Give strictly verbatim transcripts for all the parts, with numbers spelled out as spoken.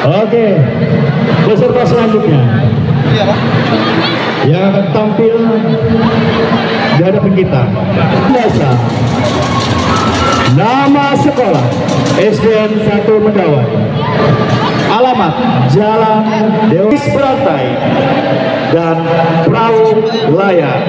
Oke, peserta selanjutnya yang akan tampil di hadapan kita. Biasa, nama sekolah S D N satu Mendawai, alamat Jalan Dewi Berantai dan Perahu Layar.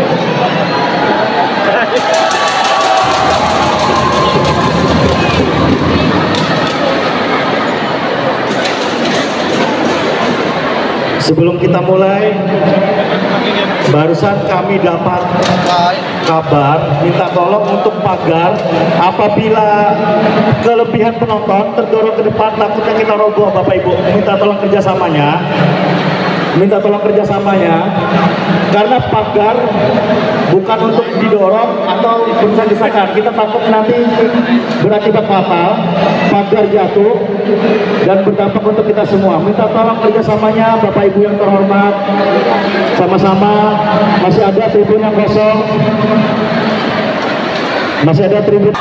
Sebelum kita mulai, barusan kami dapat kabar minta tolong untuk pagar apabila kelebihan penonton terdorong ke depan takutnya kita roboh. Bapak Ibu minta tolong kerjasamanya, minta tolong kerjasamanya karena pagar bukan untuk didorong atau bisa disahkan. Kita takut nanti berakibat fatal, pagar jatuh dan berdampak untuk kita semua. Minta tolong kerjasamanya Bapak Ibu yang terhormat. Sama-sama, masih ada tribun yang kosong, masih ada tribun.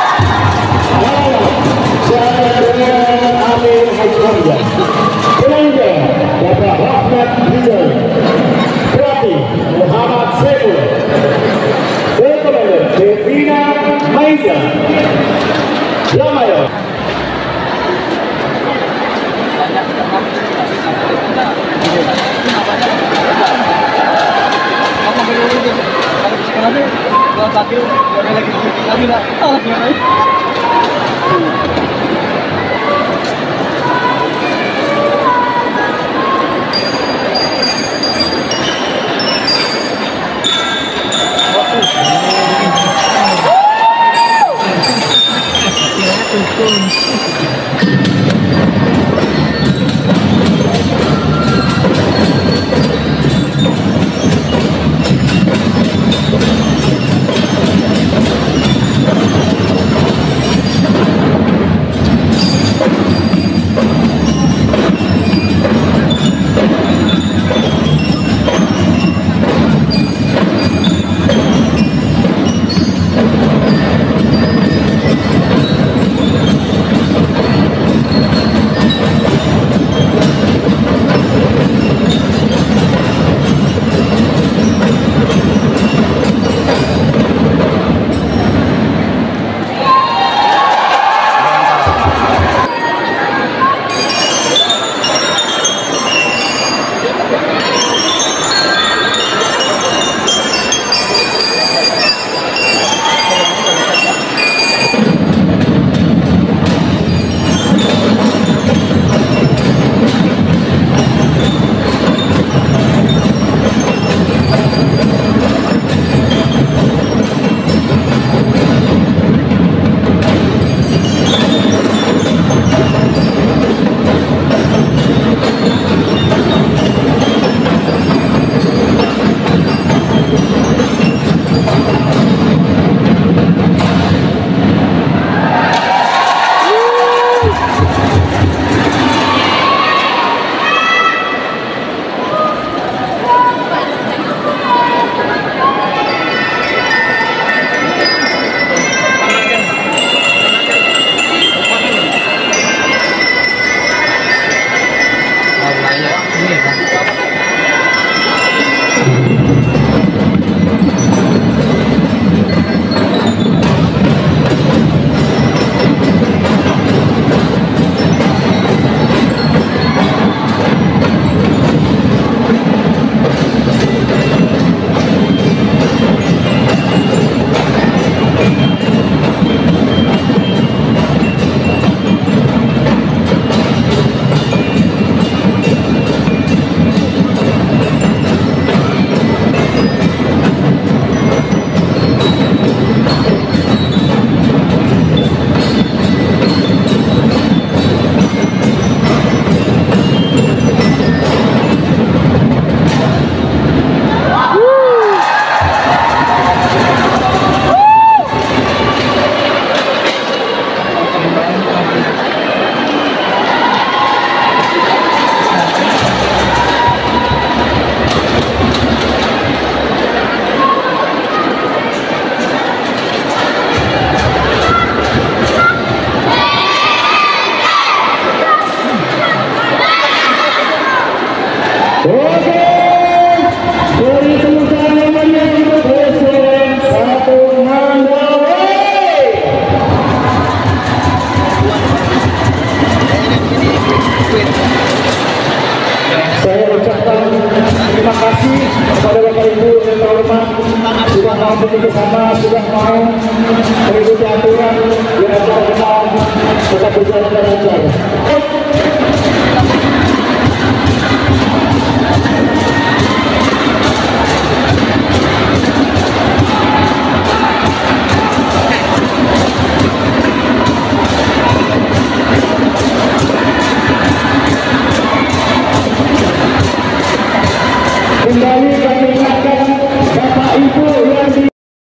Saya dengan Amir Haji Penanda Bapak Rahmat Rizal, pelatih Muhammad Sebul, Komandan Devina Maiza, Lamayo. mau bekerja sama, sudah mau mengikuti aturan, biar acara kita tetap berjalan dengan lancar.